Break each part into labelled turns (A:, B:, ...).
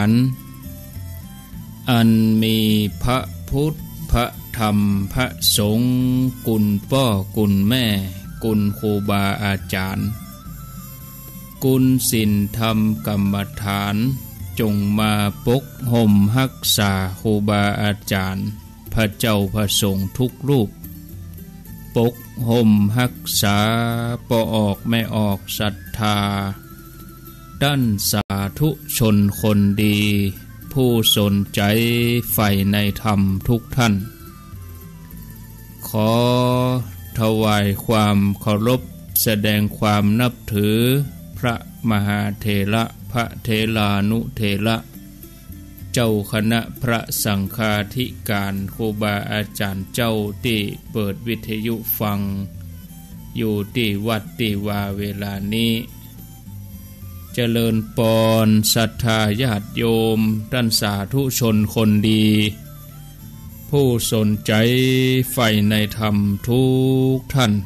A: ารอันมีพระพุทธพระธรรมพระสงฆ์กุลพ่อกุลแม่กุลครูบาอาจารย์กุลศีลธรรมกรรมฐานจงมาปกห่มรักษาครูบาอาจารย์พระเจ้าพระสงฆ์ทุกรูปปกห่มรักษาปอออกไม่ออกศรัทธาด้านสาธุชนคนดีผู้สนใจใฝ่ในธรรมทุกท่านขอถวายความเคารพแสดงความนับถือพระมหาเถระพระเถรานุเถระเจ้าคณะพระสังฆาธิการครูบาอาจารย์เจ้าที่เปิดวิทยุฟังอยู่ที่วัดที่วาเวลานี้เจริญปอนศรัทธาญาติโยมท่านสาธุชนคนดีผู้สนใจใฝ่ในธรรมทุกท่าน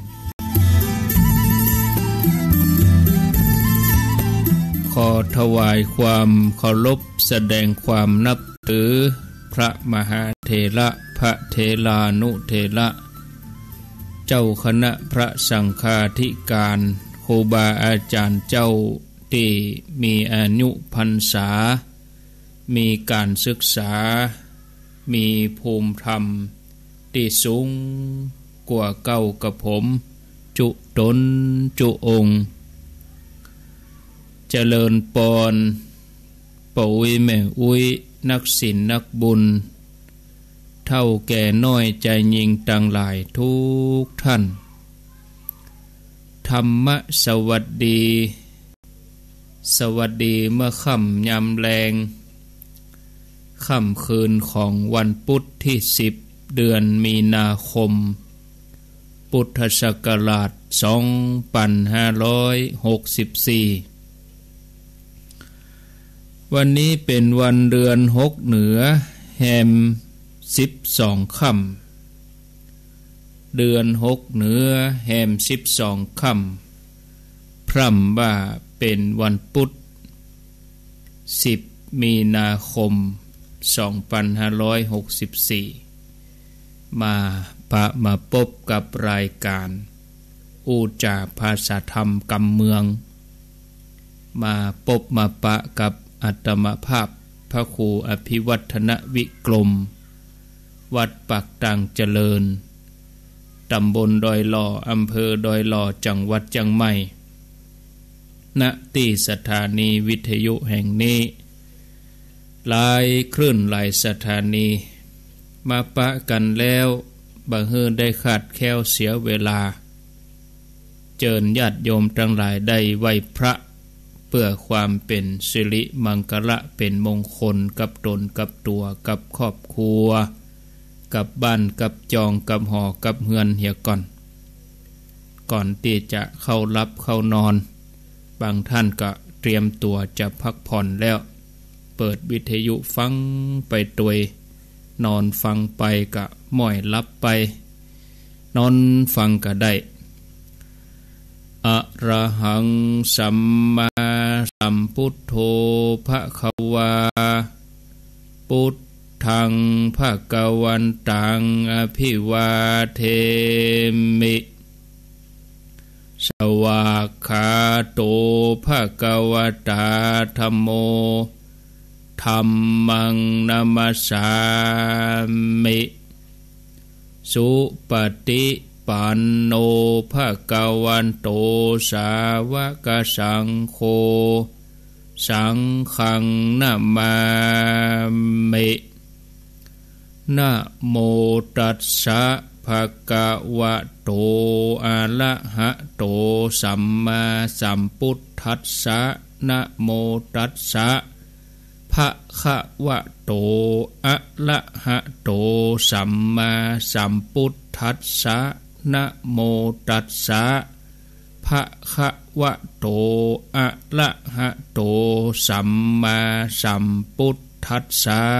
A: ขอถวายความเคารพแสดงความนับถือพระมหาเถระพระเถรานุเถระเจ้าคณะพระสังฆาธิการครูบาอาจารย์เจ้าที่มีอายุพรรษามีการศึกษามีภูมิธรรมที่สูงกว่าเก่ากับผมจุตนจุองค์เจริญปอนปุ๋ยแม่อุ้ยนักศิลป์นักบุญเท่าแก่น้อยใจยิงต่างหลายทุกท่านธรรมสวัสดีสวัสดีเมื่อค่ำยามแรงค่ำคืนของวันพุธที่10เดือนมีนาคมพุทธศักราช2564วันนี้เป็นวันเดือน6เหนือแฮม12ค่ำเดือน6เหนือแฮม12ค่ำพร่ำว่าเป็นวันพุธ10มีนาคม2564มาพบกับรายการอูจาภาษาธรรมกำเมืองมาพบมาปะกับอัตมภาพพระครูอภิวัฒนวิกรมวัดปากตังเจริญตำบลดอยหล่ออำเภอดอยหล่อจังหวัดเชียงใหม่ณที่สถานีวิทยุแห่งนี้หลายคลื่นหลายสถานีมาปะกันแล้วบางเฮือได้ขาดแคลวเสียเวลาเจิญญาติโยมทั้งหลายได้ไหว้พระเพื่อความเป็นสิริมังคละเป็นมงคลกับตนกับตัวกับครอบครัวกับบ้านกับจองกับหอกับเฮือนเหียก่อนที่จะเข้ารับเข้านอนบางท่านก็เตรียมตัวจะพักผ่อนแล้วเปิดวิทยุฟังไปตัวนอนฟังไปก็ม้อยลับไปนอนฟังก็ได้อะระหังสัมมาสัมพุทโธภควาพุทธังภควันตังอภิวาเทมิสวากขาโตภควตาธัมโมธัมมังนามัสสามิสุปฏิปันโนภวันโตสาวกสังโฆสังฆังนามามินะโมตัสสะภะคะวะโตอะระหะโตสัมมาสัมพุทธัสสะนะโมตัสสะภะคะวะโตอะระหะโตสัมมาสัมพุทธัสสะนะโมตัสสะภะคะวะโตอะระหะโตสัมมาสัมพุทธัสสะ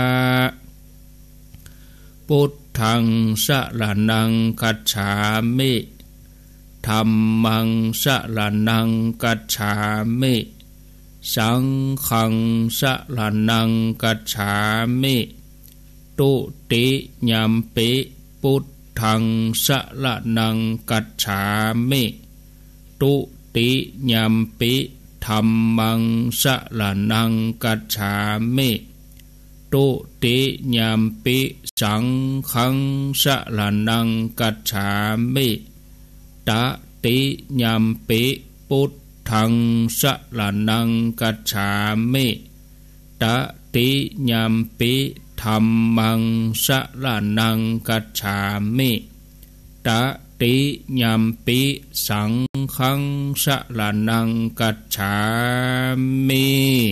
A: พุทธังสรณังคัจฉามิธัมมังสรณังคัจฉามิสังฆังสรณังกัจฉามิตุติยัมปิพุทธังสรณังกัจฉามิตุติยัมปิธัมมังสรณังกัจฉามิตุติยัมปิสังฆังสรณังกัจฉามิตติยัมปิพุทธังสรณังกัจฉามิตติยัมปิธัมมังสรณังกัจฉามิตติยัมปิสังฆังสรณังกัจฉามิ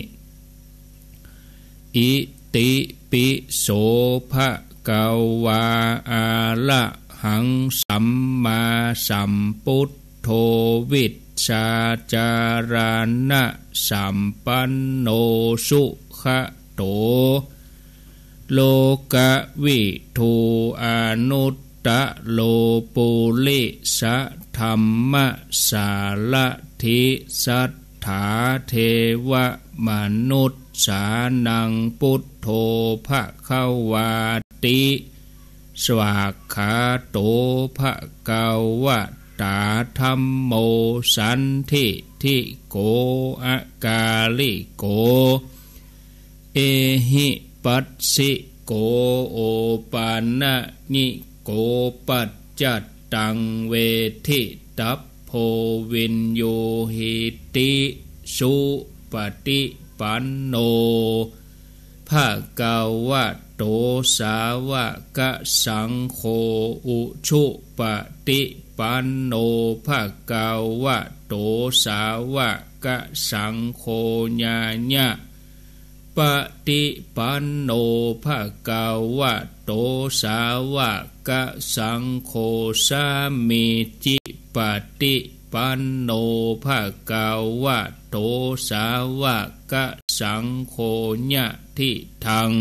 A: อิติปิโสภะคะวาอะระหังสัมมาสัมพุทโธวิชชาจารณะสัมปันโนสุขโตโลกวิทูอนุตตะโลปุริสธัมมสารถิสัทธาเทวมนุษย์สานังพุทโธภคะวาติสวากขาโตภะคะวะตาธัมโมสันทิทิโกอะกาลิโกเอหิปัสสิโกโอปานะนิโกปัจจัตตังเวทิตัพโพวินโยหิติสุปฏิปันโนภะคะวะโตสาวกสังโฆอุชุปฏิปันโนภะคะวะโตสาวกสังโฆญาญะปฏิปันโนภะคะวะโตสาวกสังโฆสามิจิปฏิปันโนภะคะวะโตสาวกสังโฆญะทิทัง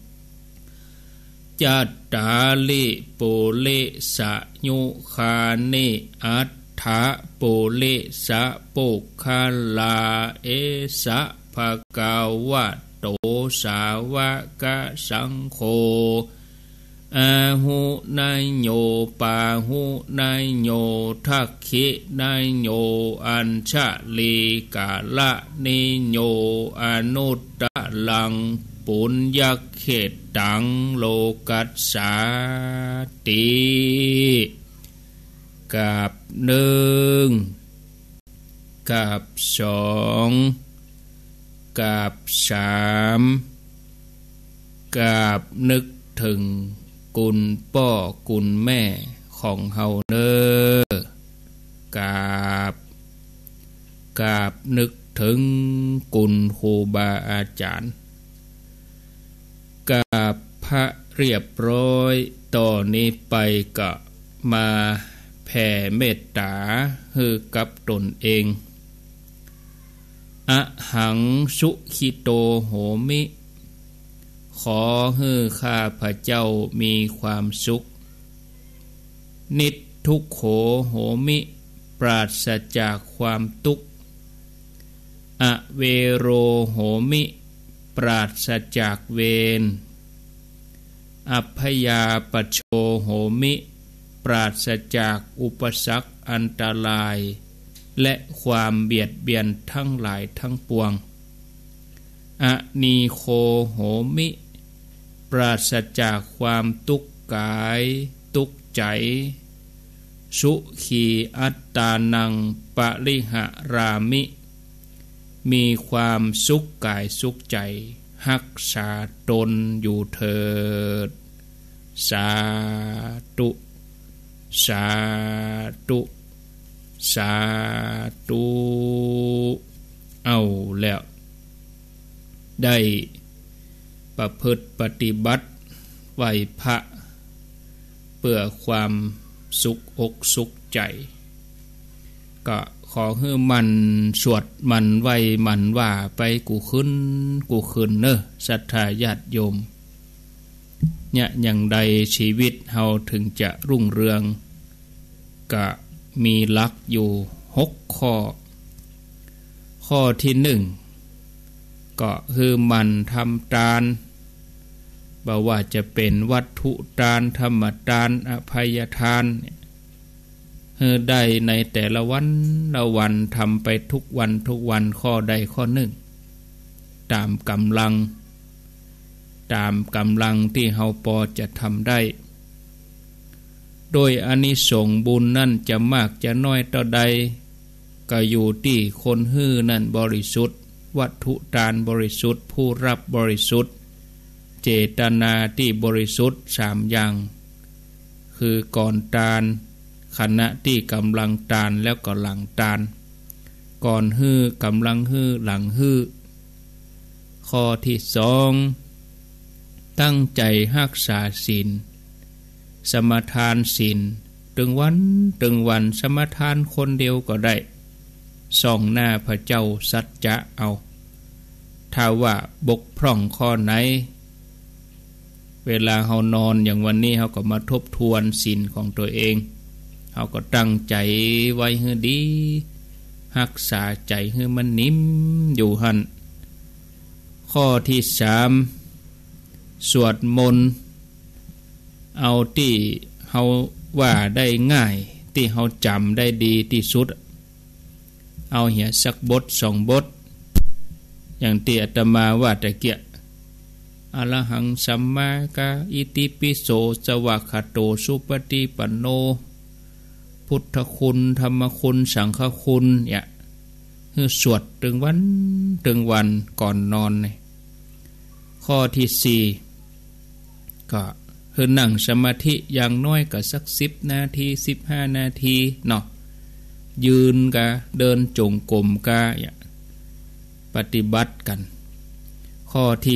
A: จัตตาลิปุริสยุคานิอัฏฐปุริสปุคคลาเอสะภะคะวะโตสาวกสังโฆอาหุนายโยปาหุนายโยทักขินายโยอัญชลีกาละนิโยอนุตตะลังปุญญเขตตังโลกัสสาติกับหนึ่งกับสองกับสามกับนึกถึงกุลพ่อกุลแม่ของเฮาเนอกราบนึกถึงกุลครูบาอาจารย์กราบพระเรียบร้อยต่อนนี้ไปก็มาแผ่เมตตาให้กับตนเองอะหังสุขิโตโหมิขอให้ข้าพระเจ้ามีความสุขนิจทุกโขโหมิปราศจากความทุกข์อเวโรโหมิปราศจากเวรอัพยาปโชโหมิปราศจากอุปสรรคอันตรายและความเบียดเบียนทั้งหลายทั้งปวงอนีโคโหมิปราศจากความทุกข์กายทุกข์ใจสุขีอัตตานังปริหารามิมีความสุขกายสุขใจรักษาตนอยู่เถิดสาธุสาธุสาธุเอาแล้วได้ประพฤติปฏิบัติไหวพระเพื่อความสุขอกสุขใจก็ขอให้มันสวดมันไหวมันว่าไปกูขึ้นเนอะศรัทธาญาติโยมเนี่ยอย่างใดชีวิตเฮาถึงจะรุ่งเรืองก็มีหลักอยู่6ข้อที่1 ก็คือมันทำทานบ่ว่าจะเป็นวัตถุทานธรรมทานอภัยทานได้ในแต่ละวันละวันทำไปทุกวันข้อใดข้อหนึ่งตามกำลังที่เฮาพอจะทำได้โดยอานิสงส์บุญนั่นจะมากจะน้อยเท่าใดก็อยู่ที่คนฮื้อนั่นบริสุทธิ์วัตถุทานบริสุทธิ์ผู้รับบริสุทธิ์เจตนาที่บริสุทธิ์3อย่างคือก่อนทานขณะที่กำลังทานแล้วก็หลังทานก่อนฮื้อกำลังฮื้อหลังฮื้อข้อที่2ตั้งใจรักษาศีลสมทานศีลถึงวันสมทานคนเดียวก็ได้ส่องหน้าพระเจ้าสัจจะเอาถ้าว่าบกพร่องข้อไหนเวลาเฮานอนอย่างวันนี้เฮาก็มาทบทวนศีลของตัวเองเฮาก็ตั้งใจไว้ให้ดีรักษาใจให้มันนิ่มอยู่หั่นข้อที่3สวดมนต์เอาที่เฮาว่าได้ง่ายที่เฮาจำได้ดีที่สุดเอาเหียสักบท2บทอย่างที่อาตมาว่าตะเกียอะระหังสัมมากะอิติปิโสสวากขาโตสุปฏิปันโนพุทธคุณธรรมคุณสังฆคุณเนี่ยคือสวดถึงวันก่อนนอนนี่ข้อที่4ก็คือนั่งสมาธิอย่างน้อยก็สัก10 นาที15 นาทีเนาะยืนกะเดินจงกรมกะปฏิบัติกันข้อที่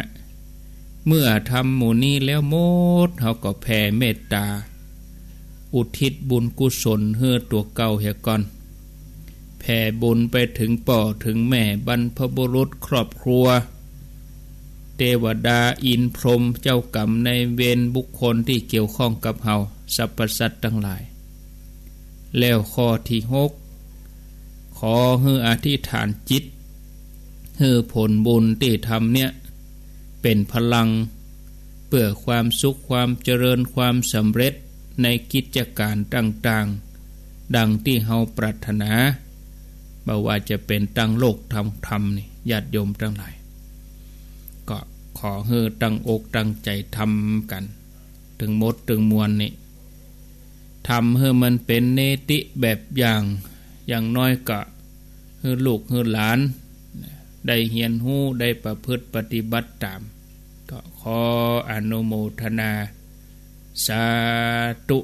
A: 5เมื่อทำหมู่นี้แล้วหมดเฮาก็แผ่เมตตาอุทิศบุญกุศลให้ตัวเก่าเฮียก่อนแผ่บุญไปถึงพ่อถึงแม่บรรพบุรุษครอบครัวเทวดาอินพรหมเจ้ากรรมในเวรบุคคลที่เกี่ยวข้องกับเฮาสรรพสัตว์ทั้งหลายแล้วข้อที่6ขอให้อธิษฐานจิตให้ผลบุญที่ทำเนี่ยเป็นพลังเพื่อความสุขความเจริญความสำเร็จในกิจการต่างๆดังที่เฮาปรารถนาบ่ว่าจะเป็นตั้งโลกทำธรรมนี่ญาติโยมทั้งหลายก็ขอให้ตั้งอกตั้งใจทำกันถึงหมดถึงมวลนี่ทำให้มันเป็นเนติแบบอย่างน้อยก็ให้ลูกให้หลานได้เรียนรู้ได้ประพฤติปฏิบัติตามก็ขออนุโมทนาสาธุ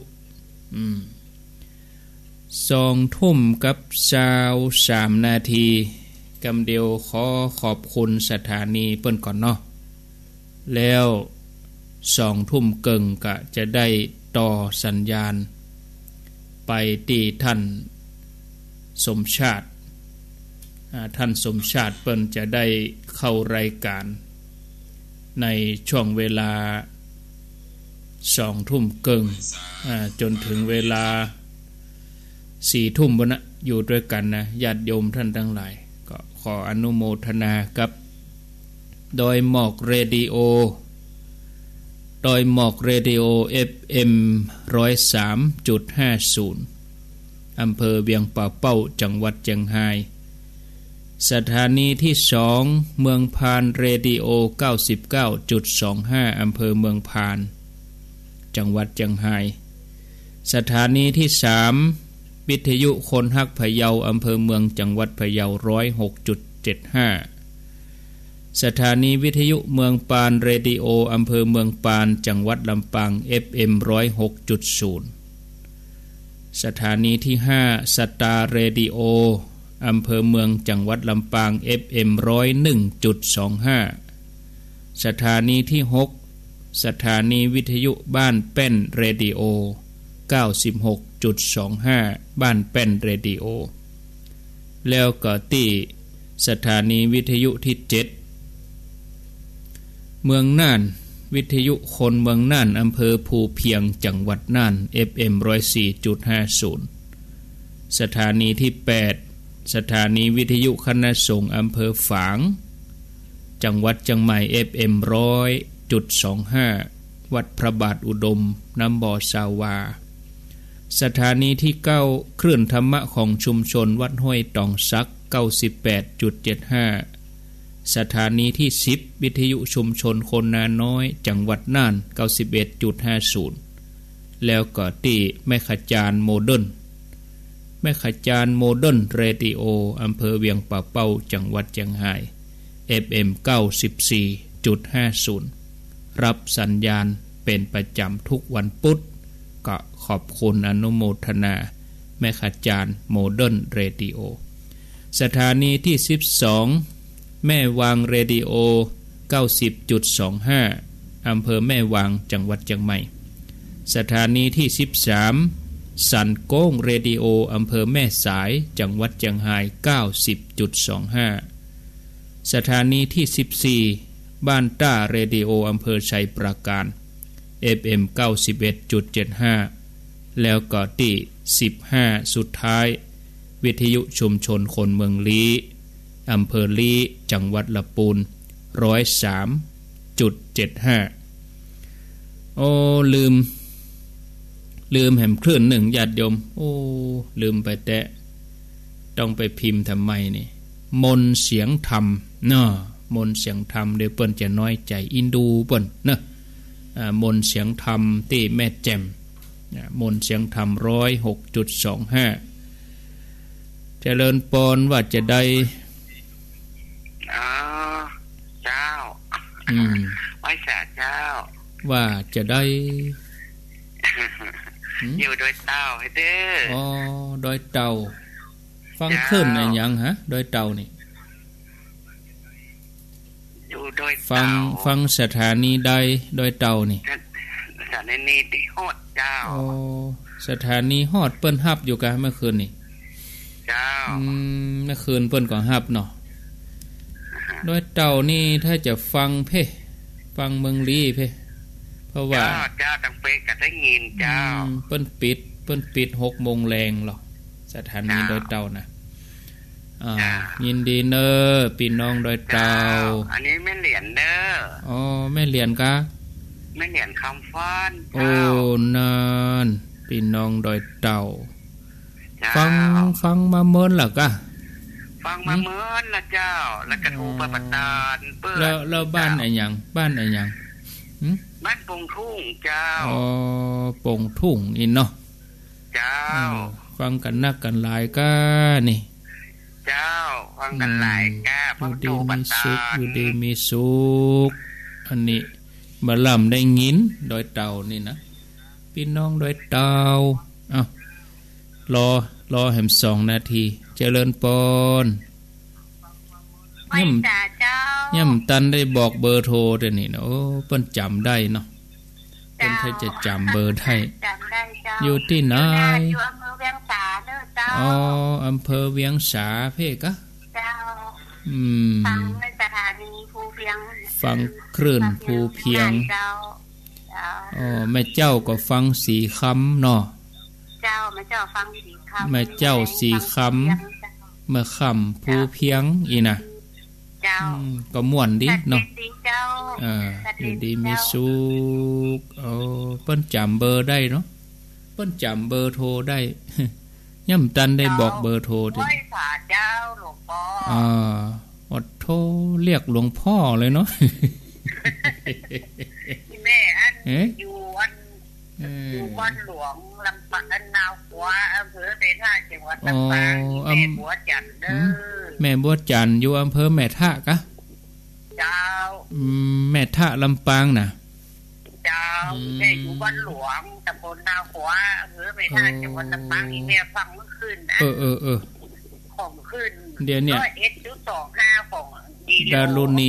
A: 2 ทุ่มกับ23 นาทีกำเดียวขอขอบคุณสถานีเปิ้นก่อนเนาะแล้ว2 ทุ่มเกิงก็จะได้ต่อสัญญาณไปที่ท่านสมชาติเปิ้นจะได้เข้ารายการในช่วงเวลา2 ทุ่มเกิงจนถึงเวลา4 ทุ่มบนะอยู่ด้วยกันนะญาติโยมท่านทั้งหลายก็ขออนุโมทนากับดอยหมอกเรดิโอFM 103.50 อำเภอเวียงป่าเป้าจังหวัดเชียงรายสถานีที่2เมืองพานเรดิโอ 99.25 อำเภอเมืองพานจังหวัดเชียงรายสถานีที่3วิทยุคนฮักพะเยาอำเภอเมืองจังหวัดพะเยา 106.75 สถานีวิทยุเมืองปานเรดิโออำเภอเมืองปานจังหวัดลำปาง FM 106.0 สถานีที่5สตาร์เรดิโออำเภอเมืองจังหวัดลำปาง FM 101.25 สถานีที่6สถานีวิทยุบ้านแป้นเรดิโอ 96.25 บ้านแป้นเรดิโอแล้วก็ที่สถานีวิทยุที่7เมืองน่านวิทยุคนเมืองน่านอำเภอภูเพียงจังหวัดน่าน FM 104.50 สถานีที่8สถานีวิทยุคณะสงฆ์อำเภอฝางจังหวัดเชียงใหม่ FM 100.25 วัดพระบาทอุดมน้ำบ่อสาวาสถานีที่9คลื่นธรรมะของชุมชนวัดห้วยตองซัก 98.75 สถานีที่10วิทยุชุมชนคนนาน้อยจังหวัดน่าน 91.50 แล้วก็ที่แม่ขจานโมเดิร์นแม่ขจานโมเดิร์นเรดิโออำเภอเวียงป่าเป้าจังหวัดเชียงราย FM 94.50 รับสัญญาณเป็นประจำทุกวันพุธก็ขอบคุณอนุโมทนาแม่ขจานโมเดิร์นเรดิโอสถานีที่12แม่วางเรดิโอ 90.25 อำเภอแม่วางจังหวัดเชียงใหม่สถานีที่13สันโก้งเรดิโออำเภอแม่สายจังหวัดเชียงราย 90.25 สถานีที่14บ้านต้าเรดิโออำเภอชัยปราการ FM 91.75 แล้วก็ที่15สุดท้ายวิทยุชุมชนคนเมืองลี้อำเภอลี้จังหวัดลำพูน 103.75 โอ้ลืมแหมคลื่นหนึ่งญาติโยมโอ้ลืมไปแต่ต้องไปพิมพ์ทำไมนี่มนเสียงธรรมเนาะมนเสียงธรรมเดี๋ยวเปิ้นจะน้อยใจอินดูเปิ้นเนาะมนเสียงธรรมที่แม่แจ่มมนเสียงธรรม 106.25 เจริญปอนว่าจะได้
B: เจ้าไว้สาเจ้า
A: ว่าจะได้
B: อยู่โดยเต่าให้เด้อ
A: โดยเต่าฟังขึ้นอะไรยังฮะโดยเต่านี่
B: อยู่โดยเต่า
A: ฟังสถานีใดโดยเต่านี่
B: สถานีที่ฮอดเจ้า
A: สถานีฮอดเปิ้นฮับอยู่กะเมื่อคืนนี่
B: เจ้า
A: เมื่อคืนเปิ้นก็ฮับเนาะโดยเต่านี่ถ้าจะฟังฟังเมืองลี้เพราะว่า
B: เจ้าตั้งเป๊กก็ได้ยินเจ้า
A: เปิ้นปิด 6:00 นแรงหรอสถานีโดยเต่านะยินดีเนอพี่น้องโดยเต่า
B: อันนี้แม่เหรียญเด้อ
A: แม่เหรียญกะ
B: แม่เหรียญคำฟ้อน
A: โอ้นานพี่น้องโดยเต่าฟังมาเมินล่ะกะ
B: ฟังมาเมินล่ะเจ้าแล้วก็ถูกประตานเปิ้น
A: แล้วบ้านไหนหยังบ้าน
B: ปงทุ่งเจ้า
A: ปงทุ่งอินเนาะ
B: เจ้า
A: ฟังกันนักกันหลายก้านี่
B: เจ้าฟังกันหลายก้า
A: อยู่ดีมีสุขอยู่ดีมีสุขอันนี้มาลำได้ยินโดยเต่านี่นะพี่น้องโดยเต่ารอแหม2 นาทีเจริญปอนย่ำตันได้บอกเบอร์โทรแต่นี่เนาะเปิ้นจำได้เนาะเปิ้นถ้าจะจำเบอร์ได้อยู่ที่ไหน
B: อยู่อำเภอเวียงสาเด้อเจ้า
A: อำเภอเวียงสาเพ่กะ
B: เจ้าฟังในสถานีภูเพียง
A: ฟังคลื่นภูเพียงแม่เจ้าก็ฟังสีคำเนาะ
B: เจ้าแม่เจ้าฟังสีคำ
A: แม่เจ้าสีคำเมื่อคำภูเพียงอีน่ะก็ม่วนดิเนาะอยู่ดีมีสุขเปิ้นจำเบอร์ได้เนาะเปิ้นจำเบอร์โทรได้ย่ำตันได้บอกเบอร์โทรดิ
B: ไว้ฝาเจ้าหลวงพ่
A: อดโทรเรียกหลวงพ่อเลยเนาะ
B: แม่อันอยู่วัดหลวงลำปางนาวหัวอำเภอเตท่าจังหวัดลำปางแม่บัวจันทร์เด้อ
A: แม่บัวจันทร์อยู่อำเภอแม่ทะกะ
B: เจ้า
A: แม่ทะลำปางน่ะ
B: เจ้าแม่อยู่วัดหลวงตำบลนาวหัวอำเภอแม่ทะจังหวัดลำปางนี่แม่ฟังเมื่อคืนนะของขึ้น
A: เดี๋ยวเนี่ย
B: 1.25ของ
A: ดารุณี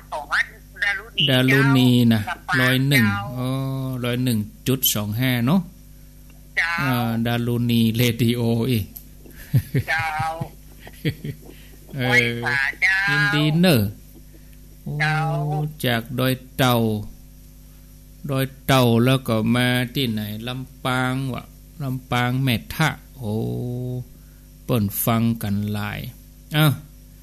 A: นะ101.25เนาะดารุณีเรดิโออีก
B: เจ้า
A: ยินดีเนอะจากดอยเต่าแล้วก็มาที่ไหนลำปางลำปางแม่ทะเปิ่นฟังกันหลาย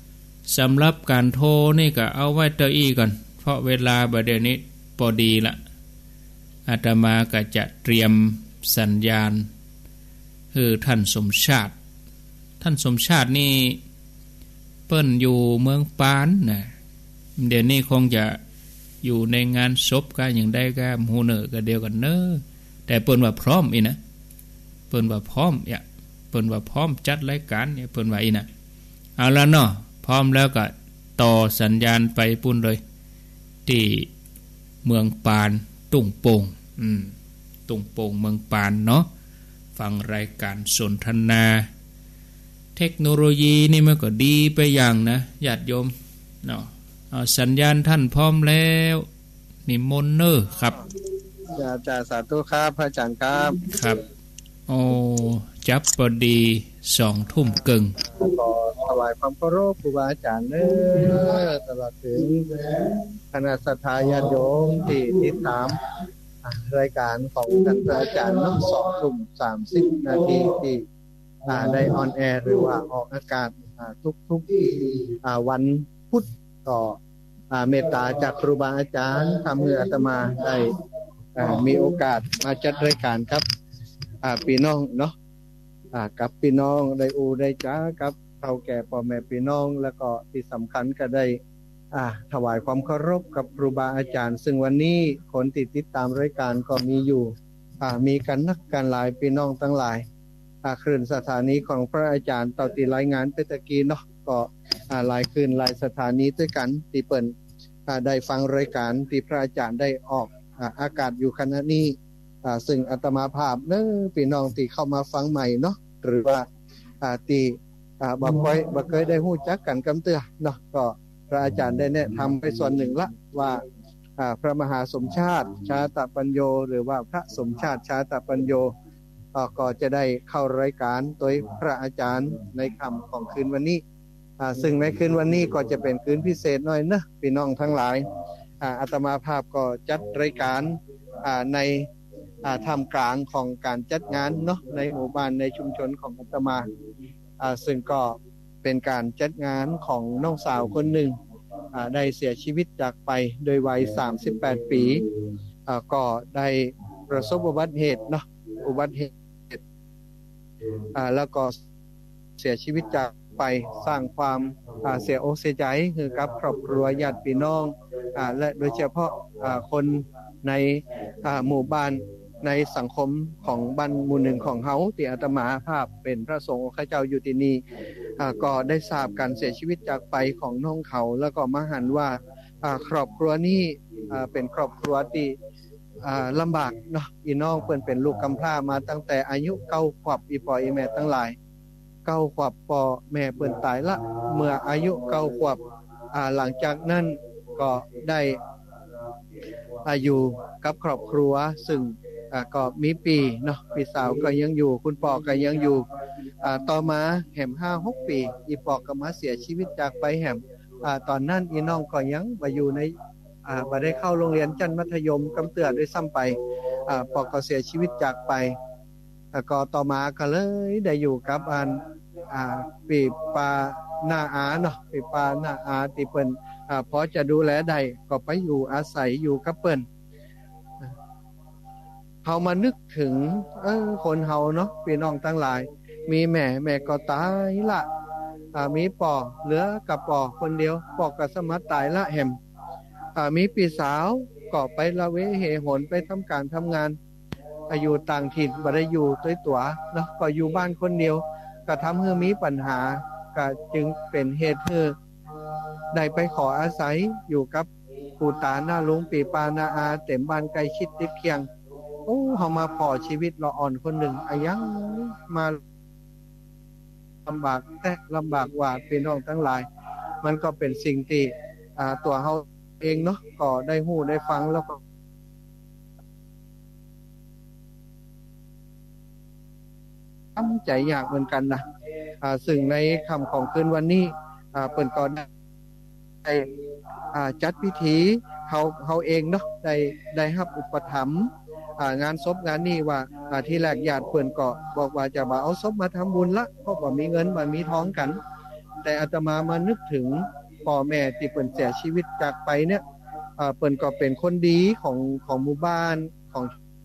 A: สำหรับการโทรนี่ก็เอาไว้เตออี้ก่อนเพราะเวลาบัดเดี๋ยวนี้พอดีละอาตมาก็จะเตรียมสัญญาณคือท่านสมชาตินี่เปิ้นอยู่เมืองปานนะเดี๋ยวนี้คงจะอยู่ในงานศพก็อย่างได้ก็ฮู้เนอก็เดียวกันเนอแต่เปิ้นว่าพร้อมอีนะเปิ้นว่าพร้อมเปิ้นว่าพร้อมจัดรายการเปิ้นว่าอีนะเอาละเนาะพร้อมแล้วก็ต่อสัญญาณไปปุ่นเลยที่เมืองปานตุ้งโป่งตุ้งโป่งเมืองปานเนาะฟังรายการสนทนาเทคโนโลยีนี่มันก็ดีไปอย่างนะญาติโยมเนาะเอาสัญญาณท่านพร้อมแล้วนิมนต์เนอครับ
C: จ่าสาธุครับพระอาจารย์ครับ
A: ครับโอ้จับพอดี20 ทุ่มครึ่ง
C: ขอถวายความเคารพครูบาอาจารย์เนอตลอดถึงคณะศรัทธาญาติโยมที่ติดตามรายการของท่านพระอาจารย์เนาะ2 ทุ่ม 30 นาทีที่ได้ออนแอร์หรือว่าออกอากาศทุกวันพุธต่อเมตตาจากครูบาอาจารย์ทำให้อาตมาได้มีโอกาสมาจัดรายการครับพี่น้องเนาะกับพี่น้องได้ได้จ้ากับเฒ่าแก่พ่อแม่พี่น้องแล้วก็ที่สำคัญก็ได้ถวายความเคารพกับครูบาอาจารย์ซึ่งวันนี้คนติดตามรายการก็มีอยู่มีกันนักการหลายพี่น้องทั้งหลายคลื่นสถานีของพระอาจารย์ต่อที่รายงานไปตะกี้เนาะก็หลายคลื่นหลายสถานีด้วยกันที่เปิ้นได้ฟังรายการที่พระอาจารย์ได้ออกอากาศอยู่ขณะนี้ซึ่งอาตมาภาพเด้อพี่น้องที่เข้ามาฟังใหม่เนาะหรือว่าที่บ่เคยได้ฮู้จักกันกำเตือเนาะก็พระอาจารย์ได้แนะนำไปส่วนหนึ่งละว่าพระมหาสมชาติชาตปัญโยหรือว่าพระสมชาติชาตปัญโยก็จะได้เข้ารายการโดยพระอาจารย์ในค่ำของคืนวันนี้ซึ่งในคืนวันนี้ก็จะเป็นคืนพิเศษหน่อยนะพี่น้องทั้งหลายอาตมาภาพก็จัดรายการในท่ามกลางของการจัดงานเนาะในหมู่บ้านในชุมชนของอาตมาซึ่งก็เป็นการจัดงานของน้องสาวคนหนึ่งได้เสียชีวิตจากไปโดยวัย38 ปีก็ได้ประสบอุบัติเหตุเนาะอุบัติเหตุแล้วก็เสียชีวิตจากไปสร้างความเสียอกเสียใจคือกับครอบครัวญาติพี่น้องและโดยเฉพาะคนในหมู่บ้านในสังคมของบ้านหมู่หนึ่งของเฮาที่อาตมาภาพเป็นพระสงฆ์ข้าเจ้าอยู่ที่นี่ก็ได้ทราบการเสียชีวิตจากไปของน้องเขาแล้วก็มาหันว่าครอบครัวนี้เป็นครอบครัวที่ลำบากเนาะพี่น้องเพิ่นเป็นลูกกำพร้ามาตั้งแต่อายุ9 ขวบอีพ่ออีแม่ทั้งหลาย9 ขวบพ่อแม่เพิ่นตายละเมื่ออายุ9 ขวบหลังจากนั้นก็ได้อยู่กับครอบครัวซึ่งก็มีปีเนาะพี่สาวก็ยังอยู่คุณพ่อก็ยังอยู่ต่อมาแหม 5-6 ปีอีพ่อก็มาเสียชีวิตจากไปแหมตอนนั้นอีน้องก็ยังบ่อยู่ในบ่ได้เข้าโรงเรียนชั้นมัธยมกำเตือด้วยซ้ำไปพ่อก็เสียชีวิตจากไปก็ต่อมาก็เลยได้อยู่กับปีปาหน้าอาเนาะปีปาหน้าอาที่เปิ้นพอจะดูแลได้ก็ไปอยู่อาศัยอยู่กับเปิ้นเฮามานึกถึงคนเฮาเนาะพี่น้องทั้งหลายมีแม่ก็ตายละมีป่อเหลือกับป่อคนเดียวป่อก็สมัติตายละแหมมีพี่สาวก็ไปละเวเหหนไปทำการทำงานอยู่ต่างถิ่นบ่ได้อยู่ด้วยตัวเนาะก็อยู่บ้านคนเดียวก็ทำให้มีปัญหาก็จึงเป็นเหตุให้ได้ไปขออาศัยอยู่กับปู่ตาหน้าลุงปีปานาอาเต็มบ้านใกล้ชิดติดเคียงเฮามาพอชีวิตละอ่อนคนหนึ่งยังมาลำบากแต่ลำบากว่าพี่น้องทั้งหลายมันก็เป็นสิ่งที่ตัวเฮาเองเนาะก็ได้ฮู้ได้ฟังแล้วก็ตั้งใจอยากเหมือนกันนะซึ่งในค่ำของคืนวันนี้เปิ้นก็ได้จัดพิธีเฮาเองเนาะได้รับอุปถัมภ์งานศพงานนี้ว่าที่แรกญาติเพิ่นก็บอกว่าจะมาเอาศพมาทำบุญละเพราะว่ามีเงินบ่มีทองกันแต่อาตมานึกถึงพ่อแม่ที่เปิ้นเสียชีวิตจากไปเนี่ยเปิ้นก็เป็นคนดีของหมู่บ้านของ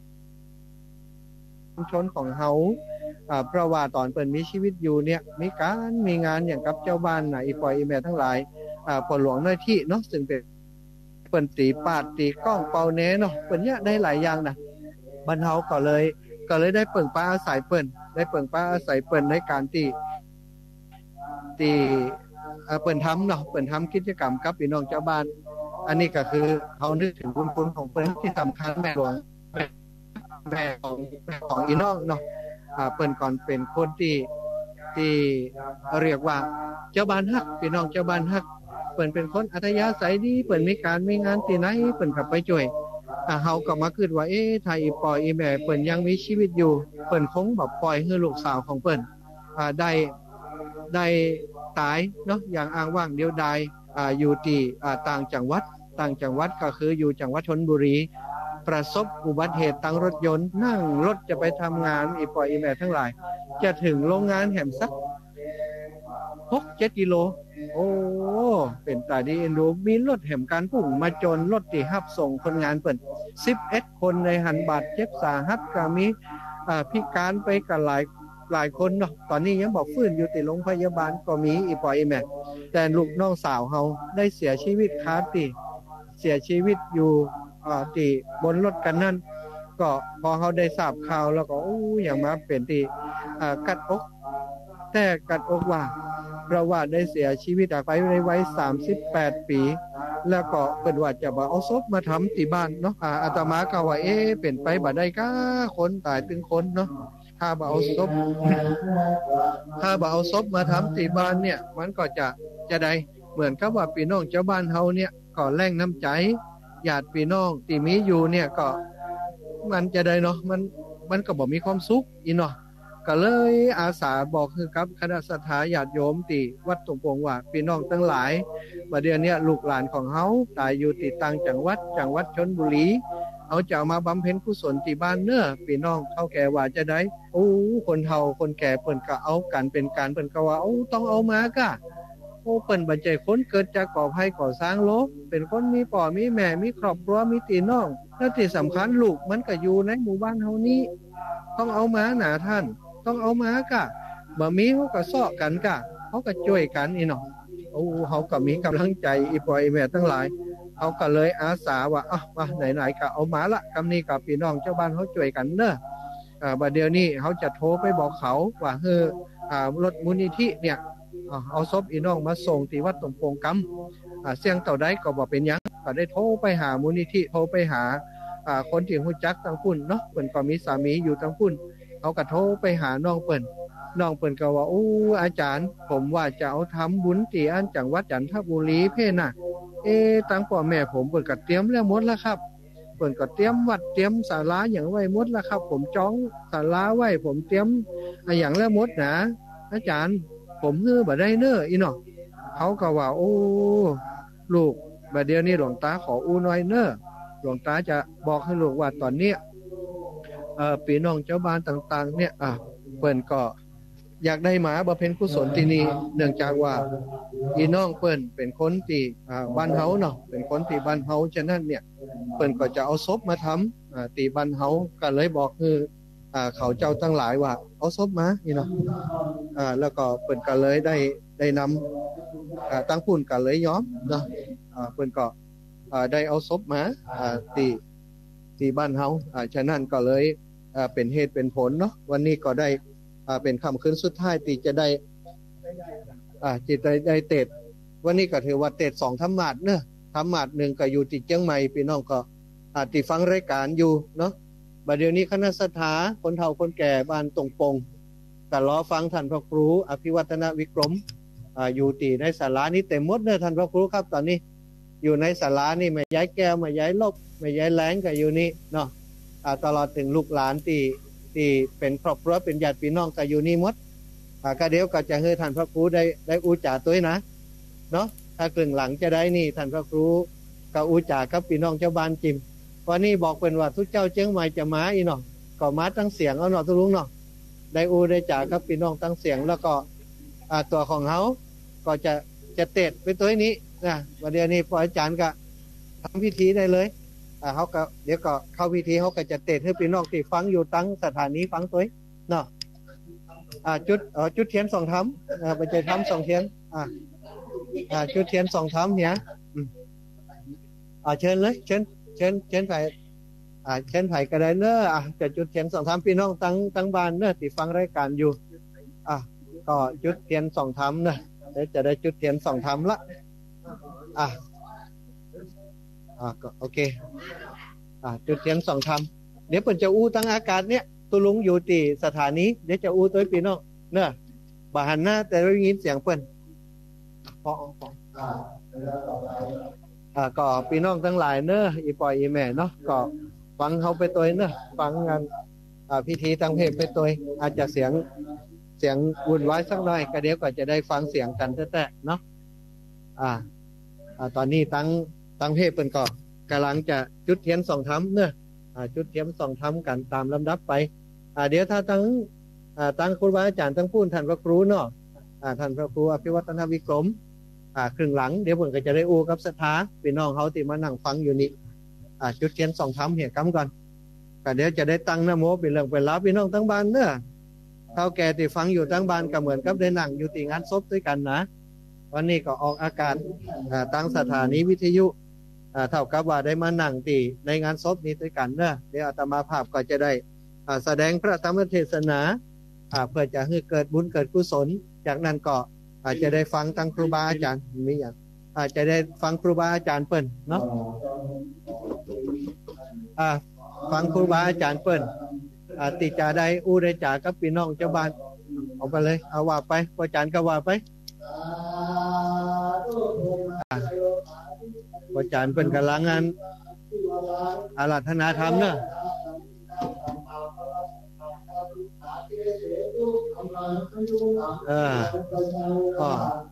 C: ชุมชนของเฮาเพราะว่าตอนเปิ้นมีชีวิตอยู่เนี่ยมีงานอย่างกับเจ้าบ้านน่ะอีปอยอีแม่ทั้งหลายปอหลวงน้อยที่เนาะซึ่งเป็นเปิ้นตีปาดตีก้องเป่าแหนเนาะเปิ้นเนี่ยได้หลายอย่างนะบ้านเฮาก็เลยได้เปิ่งป้าอาศัยเปิ้นในการที่เปิ้นทำเนาะเปิ้นทำกิจกรรมกับพี่น้องเจ้าบ้านอันนี้ก็คือเฮานึกถึงบุญคุณของเปิ้นที่สำคัญแม่หลวงแม่ของอีน้องเนาะเปิ้นก่อนเป็นคนที่เรียกว่าเจ้าบ้านฮักพี่น้องเจ้าบ้านฮักเปิ้นเป็นคนอัธยาศัยดีเปิ้นมีงานที่ไหนเปิ้นก็ไปช่วยเฮาก็มาคิดว่าถ้าอีปอยอีแม่เปิ้นยังมีชีวิตอยู่เปิ้นคงบ่ปล่อยให้ลูกสาวของเปิ้นได้ตายเนาะอย่างอ้างว้างเดียวดายอยู่ที่ต่างจังหวัดก็คืออยู่จังหวัดชลบุรีประสบอุบัติเหตุทางรถยนต์นั่งรถจะไปทำงานอีปอยอีแม่ทั้งหลายจะถึงโรงงานแหมสัก 6-7 กิโลโอ้เป็นตาดีเอ็นดูมีรถแหมการพุ่งมาจนรถที่รับส่งคนงานเปิ้น11คนในหันบาดเจ็บสาหัสก็มีพิการไปกันหลายคนเนาะตอนนี้ยังบอกฟื้นอยู่ที่โรงพยาบาลก็มีอีปอยอีแม่แต่ลูกน้องสาวเฮาได้เสียชีวิตคาที่เสียชีวิตอยู่ที่บนรถกันนั่นก็พอเฮาได้ทราบข่าวแล้วก็อย่างมาเป็นที่กัดอกว่าเพราะว่าได้เสียชีวิตไปในวัย38 ปีแล้วก็เปิ้นว่าจะบ่เอาศพมาทำที่บ้านเนาะอาตมาก็ว่าเป็นไปบ่ได้ก้าคนตายถึงคนเนาะถ้าบ่เอาศพมาทำที่บ้านเนี่ยมันก็จะได้เหมือนกับว่าพี่น้องเจ้าบ้านเฮาเนี่ยก็แรงน้ำใจญาติพี่น้องที่มีอยู่เนี่ยก็มันจะได้เนาะมันก็บ่มีความสุขอีเนาะก็เลยอาสาบอกคือกับคณะศรัทธาญาติโยมที่วัดตงปงว่าพี่น้องทั้งหลายบัดเดี๋ยวนี้ลูกหลานของเฮาตายอยู่ที่ต่างจังหวัดชลบุรีเอาจะมาบำเพ็ญกุศลที่บ้านเน้อพี่น้องเฒ่าแก่ว่าจะได้คนเฒ่าคนแก่เพิ่นก็เอากันเป็นการเพิ่นก็ว่าต้องเอามากะเปิ้นบัดใจคนเกิดจากก่อภัยก่อสร้างโลกเป็นคนมีพ่อมีแม่มีครอบครัวมีพี่น้องและที่สำคัญลูกมันก็อยู่ในหมู่บ้านเฮานี้ต้องเอามาหนาท่านต้องเอามากะบ่มีเฮาก็ซ้อกันกะเฮาก็ช่วยกันอีเนาะเฮาก็มีกำลังใจอีปอยแม่ทั้งหลายเฮาก็เลยอาสาว่าว่าไหนๆก็เอามาละกำนี้กับพี่น้องเจ้าบ้านเฮาช่วยกันเด้อบัดเดี๋ยวนี้เฮาจะโทรไปบอกเขาว่ารถมูลนิธิเนี่ยเอาศพอีน้องมาส่งที่วัดตงโปงกำเสียงเต่าใดก็บ่เป็นหยังก็ได้โทรไปหามูลนิธิโทรไปหาคนที่ฮู้จักทางพุ่นเนาะเพิ่นก็มีสามีอยู่ทางพุ่นเขาก็โทรไปหาน้องเปิ้นก็ว่าอาจารย์ผมว่าจะเอาทำบุญที่อันจังหวัดจันทบุรีเพ่น่ะตั้งพ่อแม่ผมเปิ้นก็เตรียมแล้วหมดแล้วครับเปิ้นก็เตรียมวัดเตรียมศาลาหยังไว้หมดแล้วครับผมจองศาลาไว้ผมเตรียมหยังแล้วหมดนะอาจารย์ผมบ่ได้เน้ออีเนาะเขาก็ว่าลูกบัดเดี๋ยวนี้หลวงตาขอหน่อยเน้อหลวงตาจะบอกให้ลูกว่าตอนนี้พี่น้องเจ้าบ้านต่างๆเนี่ยเปิ้นก็อยากได้หมาบำเพ็ญกุศลที่นี่เนื่องจากว่าพี่น้องเปิ้นเป็นคนที่บ้านเฮาเนาะเป็นคนที่บ้านเฮาฉะนั้นเนี่ยเปิ้นก็จะเอาศพมาทำที่บ้านเฮาก็เลยบอกคือเขาเจ้าทั้งหลายว่าเอาศพมานี่เนาะแล้วก็เปิ้นก็เลยได้นำตั้งพุ่นก็เลยยอมเนาะเปิ้นก็ได้เอาศพมาที่บ้านเฮาฉะนั้นก็เลยเป็นเหตุเป็นผลเนาะวันนี้ก็ได้เป็นค่ำคืนสุดท้ายที่จะได้จิตได้เตดวันนี้ก็ถือว่าเตด2ธรรมาสเนอะธรรมาส1ก็อยู่ที่เชียงใหม่พี่น้องก็ที่ฟังรายการอยู่เนาะบัดเดี๋ยวนี้คณะศรัทธาคนเฒ่าคนแก่บ้านตงปงก็รอฟังท่านพระครูอภิวัฒนวิกรมอยู่ที่ในศาลานี้เต็มหมดเด้อท่านพระครูครับตอนนี้อยู่ในศาลานี่แม่ยายแก้วแม่ยายลบแม่ยายแหลงก็อยู่นี่เนาะตลอดถึงลูกหลานที่เป็นครอบครัวเป็นญาติพี่น้องก็อยู่นี่หมดก็เดี๋ยวก็จะให้ท่านพระครูได้อุจาตัวนะเนาะถ้าครึ่งหลังจะได้นี่ท่านพระครูก็อุจากับพี่น้องเจ้าบ้านจิมวันนี้บอกเป็นว่าทุกเจ้าเชียงใหม่จะมาอีเนาะก็มาตั้งเสียงเอาเนาะทุกลุงเนาะได้ได้จากับพี่น้องตั้งเสียงแล้วก็ตัวของเฮาก็จะเตดไปตัวนี้นะวันเดียวนี้พออาจารย์ก็ทำพิธีได้เลยเขาก็เดี๋ยวก็เข้าพิธีเขาก็จะเตะให้พี่น้องที่ฟังอยู่ตั้งสถานีฟังตัวเนาะจุดเทียน2 ธรรมไปใจทำ2 เทียนจุดเทียน2 ธรรมเนี่ยเชิญเลยเชิญไผ่เชิญไผ่ก็ได้เนอะจะจุดเทียน2 ธรรมพี่น้องตั้งบ้านเนอะที่ฟังรายการอยู่ก็จุดเทียน2 ธรรมเนอะเดี๋ยวจะได้จุดเทียน2 ธรรมละก็โอเคจุดเทียน2 ธรรมเดี๋ยวเปิ่นจะอู้ตั้งอากาศเนี่ยตุลุงอยู่ที่สถานีเดี๋ยวจะอู้ตัวพี่น้องเนอะบ่หันหน้าแต่ได้ยินเสียงเปิ่นพอก็พี่น้องทั้งหลายเนอะอีปอยอีแม่เนาะก็ฟังเขาไปตัวเนอะฟังงานพิธีตั้งเพลงไปตัวอาจจะเสียงวุ่นวายสักหน่อยก็เดี๋ยวก็จะได้ฟังเสียงกันแต่เนาะตอนนี้ตั้งเพลงเปิ่นก็กำลังจะจุดเทียน2 ธรรมเนอะจุดเทียน2 ธรรมกันตามลำดับไปเดี๋ยวถ้าตั้งครูบาอาจารย์ตั้งพูนท่านพระครูเนาะท่านพระครูอภิวัฒนวิกรมครึ่งหลังเดี๋ยวผมก็จะได้อูกับศรัทธาพี่น้องเขาที่มานั่งฟังอยู่นี่จุดเทียน2 ธรรมเหี่ยกำก่อนก็เดี๋ยวจะได้ตั้งนะโมเป็นเรื่องเป็นราวพี่น้องทั้งบ้านเนอะเท่าแก่ที่ฟังอยู่ทั้งบ้านก็เหมือนกับได้นั่งอยู่ที่งานศพด้วยกันนะวันนี้ก็ออกอากาศตั้งสถานีวิทยุเท่ากับว่าได้มานั่งที่ในงานศพนี้ด้วยกันเนอะเดี๋ยวอาตมาภาพก็จะได้แสดงพระธรรมเทศนาเพื่อจะให้เกิดบุญเกิดกุศลจากนั้นก็อาจจะได้ฟังตั้งครูบาอาจารย์มีอย่างอาจจะได้ฟังครูบาอาจารย์เปิ้นเนาะฟังครูบาอาจารย์เปิ้นติจาได้อู้ได้จ่ากับพี่น้องเจ้าบ้านเอาไปเลยเอาว่าไปอาจารย์ก็ว่าไปอาจารย์เปิ้นกำลังงานอาราธนาธรรมเนาะก็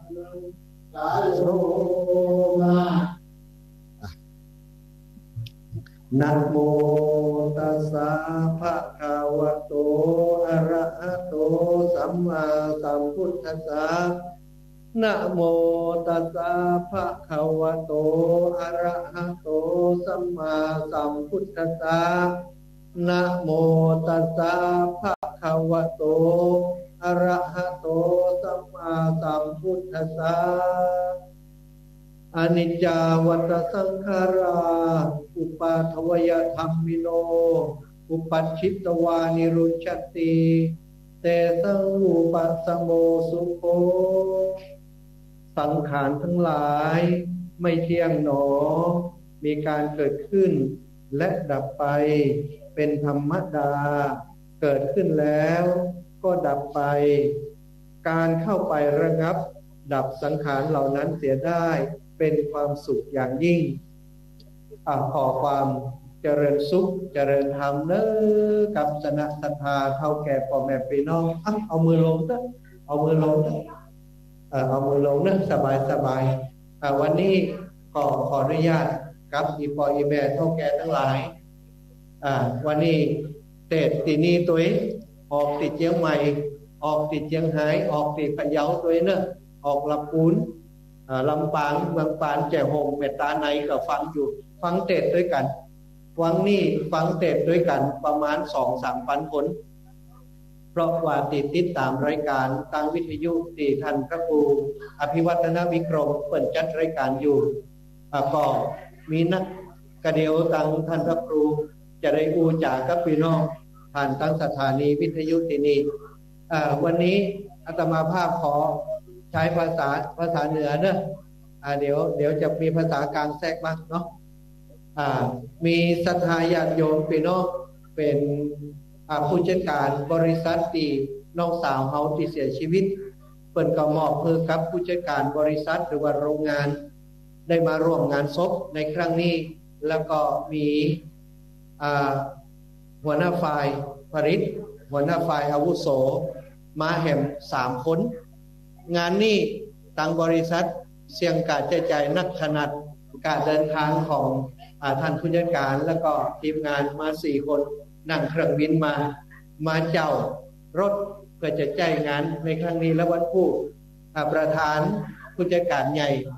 C: นะโมตัสสะภะคะวะโตอะระหะโตสัมมาสัมพุทธัสสะนะโมตัสสะภะคะวะโตอะระหะโตสัมมาสัมพุทธัสสะนะโมตัสสะภะคะวะโตอะระหะโตสัมมาสัมพุทธัสสะอนิจจาวัฏสังขาราอุปาทวยธัมมิโนอุปัชชิตวานิรุชติเตสังอุปสมโมสุโขสังขารทั้งหลายไม่เที่ยงหนอมีการเกิดขึ้นและดับไปเป็นธรรมดาเกิดขึ้นแล้วก็ดับไปการเข้าไประงับดับสังขารเหล่านั้นเสียได้เป็นความสุขอย่างยิ่งขอความเจริญสุขเจริญธรรมเนอกับคณะศรัทธาเท่าแก่พ่อแม่พี่น้องเอามือลงเถอะเอามือลงเถอะเอามือลงเนอะสบายวันนี้ก็ขออนุญาตกับอีปออีแม่เท่าแก่ทั้งหลายวันนี้เตะตีนี้ตัวเองออกติดเชียงใหม่ออกติดเชียงรายออกติดพะเยาตัวเองเนอะออกลำพูนลำปางเมืองปานแจ่หงเมตตาในก็ฟังอยู่ฟังเตะด้วยกันวันนี้ฟังเตะด้วยกันประมาณ 2-3 พันคนเพราะว่าติดตามรายการทางวิทยุที่ท่านพระครูอภิวัฒนวิกรมเปิดจัดรายการอยู่ก็มีนักกระเดียวทางท่านพระครูจะได้อูจากกับพี่น้องผ่านทางสถานีวิทยุที่นี่วันนี้อาตมาภาพขอใช้ภาษาเหนือเนอะเดี๋ยวจะมีภาษากลางแทรกบ้างเนาะมีศรัทธาญาติโยมพี่น้องเป็นผู้จัดการบริษัทที่น้องสาวเขาที่เสียชีวิตเปิดกระหม่อมเพื่อกับผู้จัดการบริษัทหรือว่าโรงงานได้มาร่วมงานศพในครั้งนี้แล้วก็มีหัวหน้าฝ่ายผลิตหัวหน้าฝ่ายอาวุโสมาแห่ม3 คนงานนี้ทางบริษัทเสี่ยงการใจนักขนาดการเดินทางของท่านผู้จัดการแล้วก็ทีมงานมา4 คนนั่งเครื่องบินมาเจ้ารถเพื่อจะจ่ายงานในครั้งนี้และวันผู้ประธานผู้จัดการใหญ่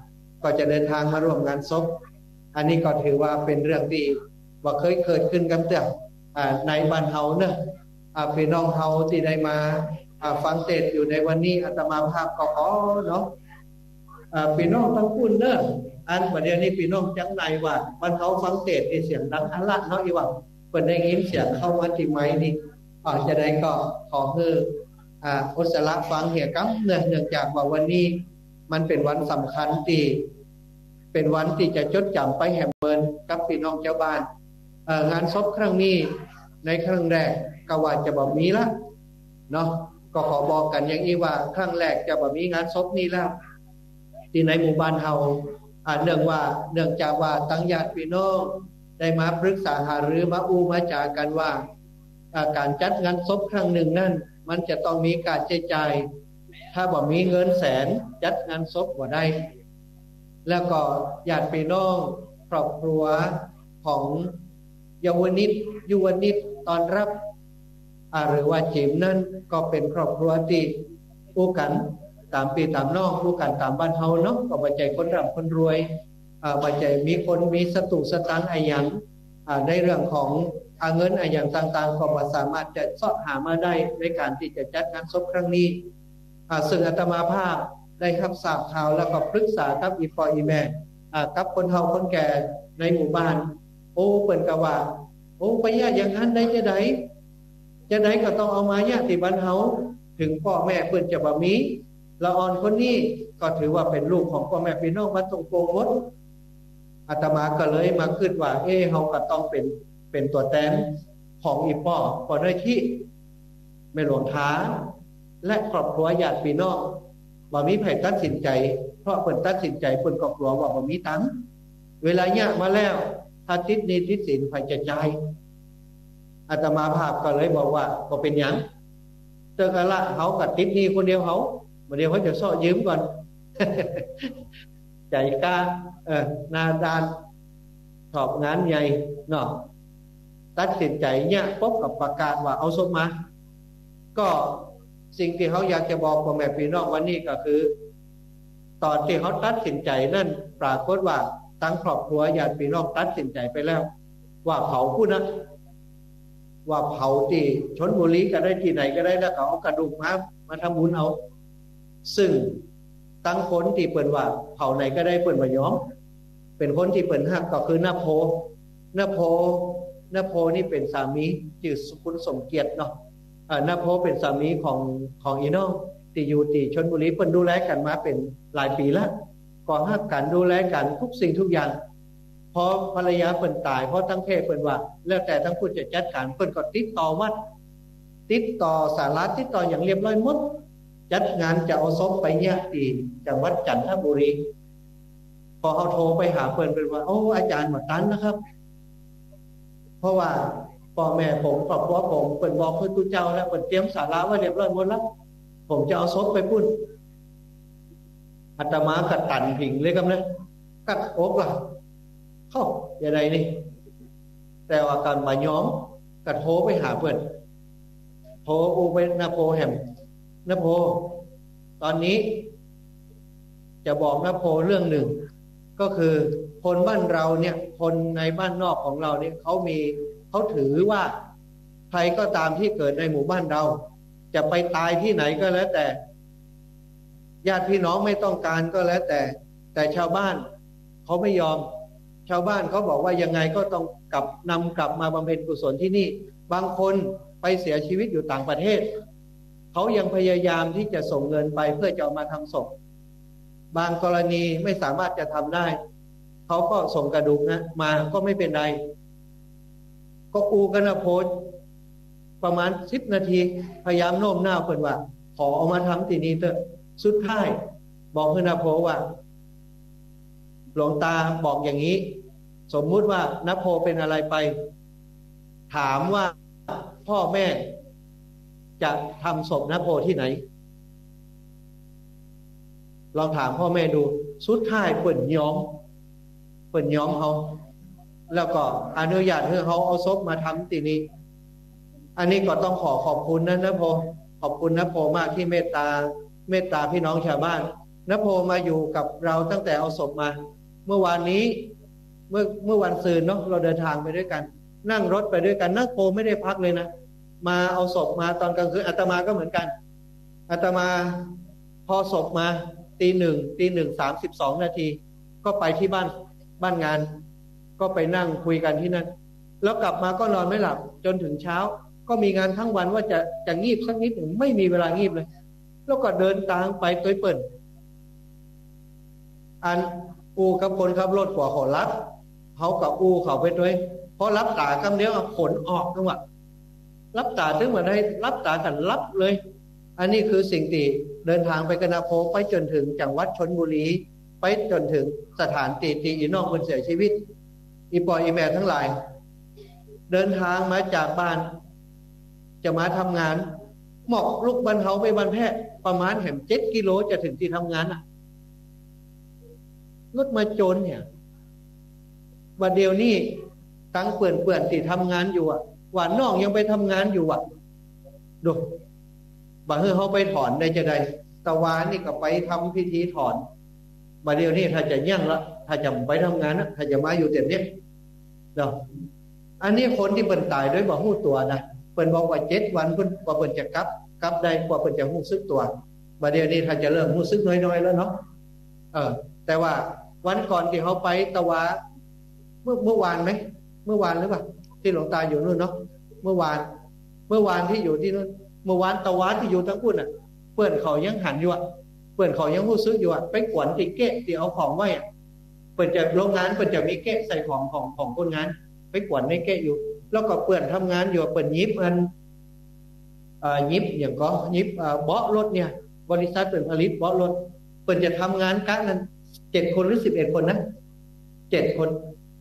C: ก็จะเดินทางมาร่วมงานศพอันนี้ก็ถือว่าเป็นเรื่องที่ว่าเคยเกิดขึ้นกันเตือนในบ้านเฮาเนอะพี่น้องเฮาที่ได้มาฟังเทศน์อยู่ในวันนี้อาตมาภาพก็ขอเนาะพี่น้องทั้งคุณเนอะอันประเดี๋ยวนี้พี่น้องจังไหนว่าบ้านเฮาฟังเทศน์เสียงดังอันละเนาะอีว่าเพิ่นได้ยินเสียงเข้ามาที่ไมค์นี่จะได้ก็ขอคืออุศละฟังเหี่ยกับเนื่องจากว่าวันนี้มันเป็นวันสำคัญที่เป็นวันที่จะจดจำไปแห่เมินกับพี่น้องเจ้าบ้านงานศพครั้งนี้ในครั้งแรกก็ว่าจะบ่มีละเนาะก็ขอบอกกันอย่างนี้ว่าครั้งแรกจะบ่มีงานศพนี้แล้วที่ในหมู่บ้านเฮาเนื่องจากว่าตั้งญาติพี่น้องได้มาปรึกษาหารือมามาจากันว่าการจัดงานศพครั้งหนึ่งนั่นมันจะต้องมีการใช้จ่ายถ้าบ่มีเงินแสนจัดงานศพบ่ได้แล้วก็ญาติพี่น้องครอบครัวของเยาวนิตตอนรับหรือว่าจิมนั่นก็เป็นครอบครัวที่อู้กันตามปีตามน้องอู้กันตามบ้านเฮาเนาะก็บ่ใจคนร่ำคนรวยบ่ใจมีคนมีสตุสตังค์หยังในเรื่องของเงินอย่างต่างๆก็บ่สามารถจะเสาะหามาได้ในการที่จะจัดงานศพครั้งนี้ซึ่งอาตมาภาพได้รับทราบข่าวแล้วก็ปรึกษากับอีพ่ออีแม่กับคนเฒ่าคนแก่ในหมู่บ้านเพิ่นก็ว่าไปญาติอย่างนั้นได้จะไดก็ต้องเอามาญาติบ้านเฮาถึงพ่อแม่เพิ่นจะบ่มีละอ่อนคนนี้ก็ถือว่าเป็นลูกของพ่อแม่พี่น้องมาตรงโกงหมดอาตมาก็เลยมาคิดว่าเฮาก็ต้องเป็นตัวแทนของอีพ่อได้ที่แม่หลวงท้าและครอบครัวญาติพี่น้องบ่มีไผตัดสินใจเพราะเพิ่นตัดสินใจเพิ่นก็กลัวว่าบ่มีตังค์เวลาญาติมาแล้วถ้าติดหนี้ติดสินไผจะจ่ายอาตมาภาพก็เลยบอกว่าบ่เป็นหยังเจ้าก็ละเฮาก็ติดหนี้คนเดียวเฮาบ่เดียวเขาจะซ้อยืมก่อน ใจกล้าหน้าด้านชอบงานใหญ่เนาะตัดสินใจเนี่ยพบกับประกาศว่าเอาศพมาก็สิ่งที่เขาอยากจะบอกพ่อแม่พี่น้องวันนี้ก็คือตอนที่เขาตัดสินใจนั่นปรากฏว่าทั้งครอบครัวญาติพี่น้องตัดสินใจไปแล้วว่าเผาผู้นะว่าเผาที่ชลบุรีก็ได้ที่ไหนก็ได้แล้วเขาเอากระดูกมาทำบุญเอาซึ่งตั้งคนที่เปิ่นว่าเผาไหนก็ได้เปิ่นบ่ยอมเป็นคนที่เปิ่นฮักก็คือนาโพนี่เป็นสามีชื่อคุณสมเกียรติเนาะนาโพเป็นสามีของอีน้องที่อยู่ที่ชลบุรีเปิ่นดูแลกันมาเป็นหลายปีแล้วก็ฮักกันดูแลกันทุกสิ่งทุกอย่างพอภรรยาเปิ่นตายเพราะทั้งเพศเปิ่นว่าแล้วแต่ทั้งผู้จะจัดการเปิ่นก็ติดต่อวัดติดต่อศาลาติดต่ออย่างเรียบร้อยหมดจัดงานจะเอาศพไปเนี่ยที่จังหวัดจันทบุรีพอเขาโทรไปหาเปิ่นเป็นว่าอาจารย์หมดตันนะครับเพราะว่าพ่อแม่ผมครอบครัวผมเปิ่นบอกเพิ่นตุเจ้าแล้วเปิ่นเตรียมศาลาไว้เรียบร้อยหมดแล้วผมจะเอาศพไปพุ่นอาตมาก็ตันผิงเลยครับนะกัดอกล่ะเข้าอย่างไรนี่แต่ว่าการมาย้อมก็โทรไปหาเปิ่นโทรไปนาโพแหมนาโพตอนนี้จะบอกนาโพเรื่องหนึ่งก็คือคนบ้านเราเนี่ยคนในบ้านนอกของเราเนี่ยเขาถือว่าใครก็ตามที่เกิดในหมู่บ้านเราจะไปตายที่ไหนก็แล้วแต่ญาติพี่น้องไม่ต้องการก็แล้วแต่ชาวบ้านเขาไม่ยอมชาวบ้านเขาบอกว่ายังไงก็ต้องนำกลับมาบำเพ็ญกุศลที่นี่บางคนไปเสียชีวิตอยู่ต่างประเทศเขายังพยายามที่จะส่งเงินไปเพื่อจะเอามาทำศพบางกรณีไม่สามารถจะทำได้เขาก็ส่งกระดูกนะมาก็ไม่เป็นไรก็กันนะโพสประมาณ10 นาทีพยายามโน้มน้าวเพิ่นว่าขอเอามาทำที่นี่เถอะสุดท้ายบอกเพิ่นนะโพว่าหลวงตาบอกอย่างนี้สมมุติว่านโพเป็นอะไรไปถามว่าพ่อแม่จะทำศพนโพที่ไหนลองถามพ่อแม่ดูสุดท้ายเปิ่นยอมเขาแล้วก็อนุญาตให้เขาเอาศพมาทำที่นี่อันนี้ก็ต้องขอบคุณนะโพขอบคุณนะโพมากที่เมตตาพี่น้องชาวบ้านนโพมาอยู่กับเราตั้งแต่เอาศพมาเมื่อวานนี้เมื่อวันซืนเนาะเราเดินทางไปด้วยกันนั่งรถไปด้วยกันนโพไม่ได้พักเลยนะมาเอาศพมาตอนกลางคืนอาตมาก็เหมือนกันอาตมาพอศพมาตีหนึ่ง32 นาทีก็ไปที่บ้านงานก็ไปนั่งคุยกันที่นั่นแล้วกลับมาก็นอนไม่หลับจนถึงเช้าก็มีงานทั้งวันว่าจะงีบสักนิดหนึ่งไม่มีเวลางีบเลยแล้วก็เดินทางไปตัวเปิ่นอันอูกับคนขับรถกว่าเขารับเขากับอูเขาไปด้วยเพราะรับตาคำเดียวผลออกจังหวะรับตาถึงมาได้รับตากันรับเลยอันนี้คือสิ่งที่เดินทางไปกนาโพไปจนถึงจังหวัดชลบุรีไปจนถึงสถานที่อีน้องคนเสียชีวิตอีปอยอีแม่ทั้งหลายเดินทางมาจากบ้านจะมาทำงานหมอกลูกบรรเทาไปบรรแพทย์ประมาณแห่ม7 กิโลจะถึงที่ทำงานรถมาโจรเนี่ยวันเดียวนี้ตั้งเปื่อนที่ทำงานอยู่หวานน้องยังไปทำงานอยู่ดูบางเฮือเขาไปถอนได้จะได้ตะวานนี่ก็ไปทำพิธีถอนวันเดียวนี้ถ้าจะยั่งละถ้าจะไปทำงานนะถ้าจะมาอยู่เต็มเนี่ยเนาะอันนี้คนที่เป็นตายด้วยบ่หู้ตัวนะเปิ้นบอกว่า7 วันเปิ้นว่าเปิ้นจะกลับได้กว่าเปิ้นจะหู้สึกตัวบัดเดี๋ยวนี้ถ้าจะเริ่มหู้สึกน้อยๆแล้วเนาะแต่ว่าวันก่อนที่เขาไปตะวาเมื่อวานไหมเมื่อวานหรือเปล่าที่หลวงตาอยู่นู่นเนาะเมื่อวานที่อยู่ที่นู่นเมื่อวานตะวาที่อยู่ทั้งพุ่นเปิ้นเขายังหันอยู่เปิ้นเขายังหู้สึกอยู่ไปกวนติเกะที่เอาของไว้เปิ้นจะโรงงานเปิ้นจะมีเกะใส่ของคนงานไปกวนในเกะอยู่แล้วก็เปิ้นทำงานอยู่เปิ้นยิบยิบอย่างก็ยิบเบาะรถเนี่ยบริษัทเปิ้นผลิตเบาะรถเปิ้นจะทำงานกะนั้น7 คนหรือ11 คนนะ7 คน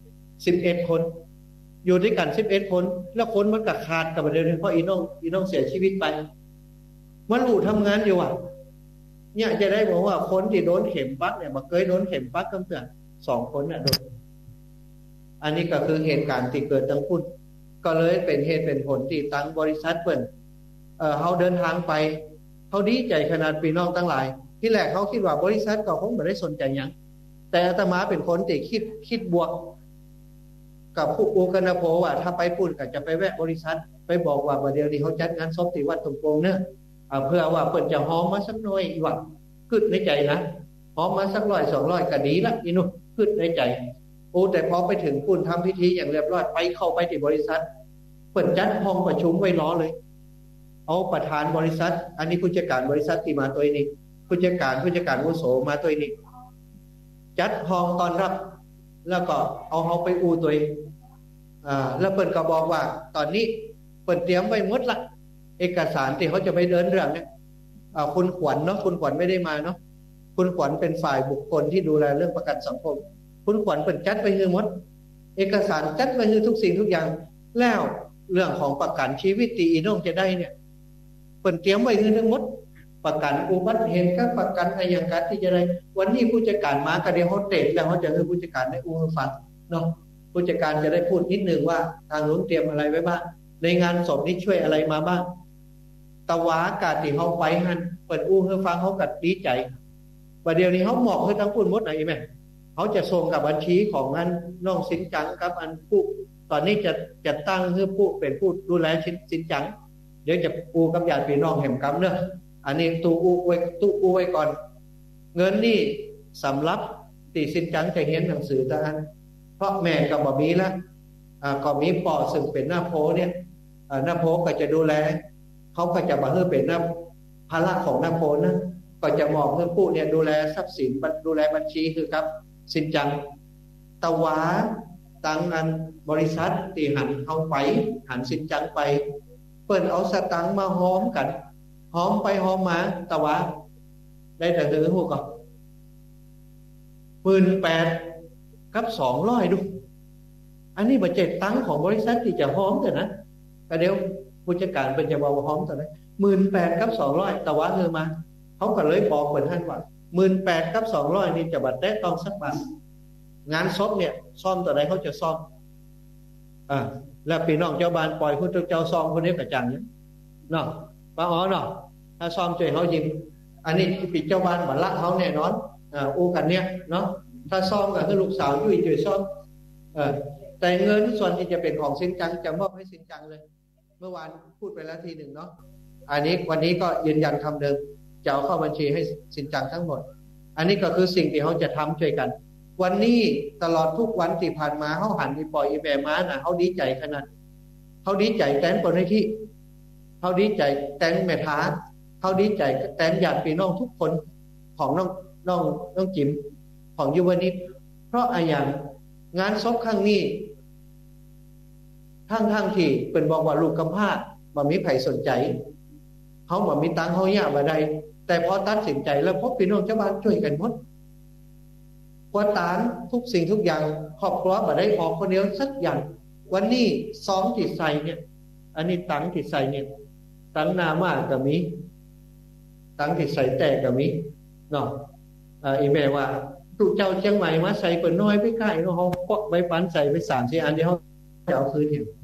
C: 11 คนอยู่ด้วยกัน11 คนแล้วคนมันก็ขาดกับเดี๋ยวนี้เพราะอีน้องเสียชีวิตไปมันอู่ทำงานอยู่เนี่ยจะได้บอกว่าคนที่โดนเข็มปักเนี่ยมาเคยโดนเข็มปักตั้งแต่2 คนโดนอันนี้ก็คือเหตุการณ์ที่เกิดตั้งพุ่นก็เลยเป็นเหตุเป็นผลที่ตั้งบริษัทเปิ้นเขาเดินทางไปเขาดีใจขนาดพี่น้องทั้งหลายที่แรกเขาคิดว่าบริษัทก็คงไม่ได้สนใจยังแต่อาตมาเป็นคนที่คิดบวกกับผู้อูกนาโพว่าถ้าไปพูดก็จะไปแวะบริษัทไปบอกว่าเดี๋ยวนี้เขาจัดงานศพที่วัดตุงโปงเนี่ยเพื่อว่าเปิ้นจะหอมมาสักหน่อยอีกว่าคิดในใจนะหอมมาสัก100-200ก็ดีละอีนู่นคิดในใจแต่พอไปถึงปุ่นทำพิธีอย่างเรียบร้อยเข้าไปที่บริษัทเปิดจัดห้องประชุมไว้รอเลยเอาประธานบริษัทอันนี้ผู้จัดการบริษัทที่มาตัวนี้ผู้จัดการวุโสมาตัวนี้จัดห้องต้อนรับแล้วก็เอาเขาไปอูตัวแล้วเปิดก็บอกว่าตอนนี้เปิดเตรียมไว้หมดละเอกสารที่เขาจะไปเดินเรื่องเนี่ยคุณขวัญเนาะคุณขวัญไม่ได้มาเนาะคุณขวัญเป็นฝ่ายบุคคลที่ดูแลเรื่องประกันสังคมคุณขวัญเปิดจัดไปให้หมดเอกสารจัดไปให้ทุกสิ่งทุกอย่างแล้วเรื่องของประกันชีวิตที่อีน้องจะได้เนี่ยเปิดเตรียมไว้ให้ทั้งหมดประกันอุบัติเหตุกับประกันอายังการที่จะได้วันนี้ผู้จัดการมาก็เดี๋ยวเขาเตะแล้วเขาจะให้ผู้จัดการได้อู้ฟังเนาะผู้จัดการจะได้พูดนิดนึงว่าทางนู้นเตรียมอะไรไว้บ้างในงานศพนี้ช่วยอะไรมาบ้างตะวากาติเขาไปหันเปิดอู้ให้ฟังเขากัดดีใจประเดี๋ยวนี้เขาหมอกให้ทั้งพูดหมดไหนไหมเขาจะส่งกับบัญชีของอันน้องสินจังกับอันผู้ตอนนี้จะตั้งให้ผู้เป็นผู้ดูแลสินจังเดี๋ยวจะปูกับญาติพี่น้องแห่งกรรมเนอะอันนี้ตู้อูไว้ก่อนเงินนี่สำรับตีสินจังจะเห็นหนังสือตาอันเพราะแม่กับบมีแล้วก็มีปอซึ่งเป็นหน้าโพเนี่ยหน้าโพก็จะดูแลเขาก็จะมาเพื่อเป็นหน้าภาระของหน้าโพนะก็จะมอบเพื่อผู้เนี่ยดูแลทรัพย์สินดูแลบัญชีคือครับสินจังตะวาตังอันบริษัทตีหันเข้าไปหันสินจังไปเปิดเอาสตังมาหอมกันหอมไปหอมมาตะวาได้แต่ถือหูก่อน18,000 กับ200ดูอันนี้บัจเจตตังของบริษัทที่จะหอมแต่นะก็เดี๋ยวผู้จัดการเป็นจะบอกว่าหอมแต่นะ18,000 กับ200ตะวาเงินมาเขาก็เลยบอกเหมือนท่านว่า18,000 กับ 200นี่จะบัดได้ต้องสักบาทงานศพเนี่ยซ่อมตัวไหนเขาจะซ่อมแล้วพี่น้องเจ้าบ้านปล่อยคุณเจ้าซ่อมคนนี้กระจังเนี่ยเนาะป้าอ๋อเนาะถ้าซ่อมช่วยเขายิ้มอันนี้ปีเจ้าบ้านบัลละเขาแน่นอนอู้กันเนี่ยเนาะถ้าซ่อมกับลูกสาวยุ่ยจุ๋ยซ่อมแต่เงินส่วนที่จะเป็นของสินจังจะมอบให้สินจังเลยเมื่อวานพูดไปแล้วทีหนึ่งเนาะอันนี้วันนี้ก็ยืนยันคำเดิมจะเอาเข้าบัญชีให้สินจังทั้งหมดอันนี้ก็คือสิ่งที่เขาจะทำช่วยกันวันนี้ตลอดทุกวันที่ผ่านมาเขาหันไปปล่อยอีแบม้านะเขาดีใจขนาดเขาดีใจแตนคนให้ที่เขาดีใจแตนแม่ท้าเขาดีใจแตนญาติพี่น้องทุกคนของน้องจิ๋มของยุวนิตเพราะอย่างงานศพครั้งนี้ทั้งที่เป็นบอกว่าลูกกำพร้าบ่มีไผสนใจเขาบ่มีตังค์เขาย่าบ่ได้แต่พอตัดสินใจแล้วพบพี่น้องชาวบ้านช่วยกันหมดกวาดตานทุกสิ่งทุกอย่างครอบครัวบ่ได้ออกคนเดียวสักอย่างวันนี้ซ้อมจิตใส่เนี่ยอันนี้ตังจิตใส่เนี่ยตังนามาก็มีตังจิตใส่แต่ก็มีเนาะอีแม่ว่าถูกเจ้าเชียงใหม่มาใส่เปิดน้อยไปใกล้เนาะเขาปอกใบปันใส่ไป3-4 อันเดียวเขาจะเอาคืนอยู่